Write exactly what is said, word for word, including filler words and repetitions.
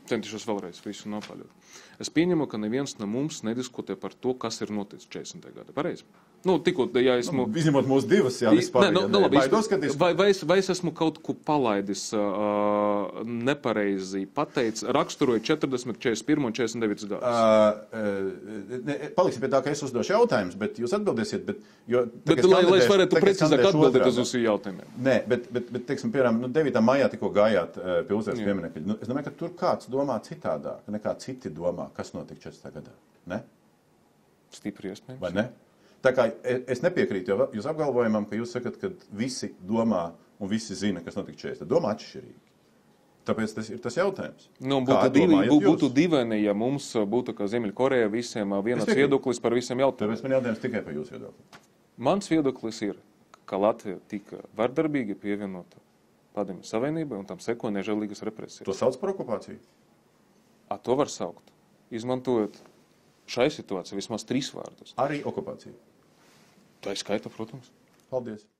Centīšos vēlreiz visu nopaļot. Es pieņemu, ka neviens no mums nediskutē par to, kas ir noticis četrdesmitajā gadā. Pareizi? Nu, tikko, ja esmu... Nu, izņemot mūsu divas, jā, vispār. Nē, nu, nu, labi, baidos, ka dis... vai, vai, es, vai es esmu kaut ko palaidis uh, nepareizi pateicis, raksturoju četrdesmit, četrdesmit pirmo un četrdesmit devīto gadus? Uh, ne, paliksim pie tā, ka es uzdošu jautājumus, bet jūs atbildēsiet, bet... Jo, bet, lai, lai es varētu precīzāk atbildēt uz jūsu jautājumiem. Nē, bet, bet, bet teiksim, piemēram, nu, devītā maijā tikko gājāt uh, pie uzvaras pieminekļa. Nu, es domāju, ka tur kāds domā citādāk, nekā citi domā, kas notika četrdesmitajā gadā. Ne? Stipri iespējams. Vai ne? Tā kā es nepiekrītu jau jūs apgalvojumam, ka jūs sakat, ka visi domā un visi zina, kas notika četrdesmitajā. Domā atšķirīgi. Tāpēc tas ir tas jautājums. Nu, būtu, divi, būtu divaini, ja mums būtu, kā Ziemeļkoreja, visiem vienāds viedoklis par visiem jautājumiem. Tāpēc man jautājums tikai par jūsu viedokli. Mans viedoklis ir, ka Latvija tika vardarbīgi pievienota Padomju Savienībai un tam seko nežēlīgas represijas. To sauc par okupāciju? A, to var saukt. Izmantojot šai situācijai vismaz trīs vārdus. Arī okupācija? Tā ir skaita, protams. Paldies.